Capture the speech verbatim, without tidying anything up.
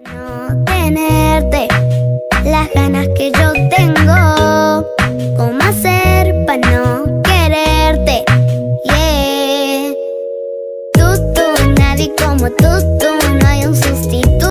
No tenerte las ganas que yo tengo. ¿Cómo hacer para no quererte? Yeah. Tú, tú, nadie como tú, tú. No hay un suceso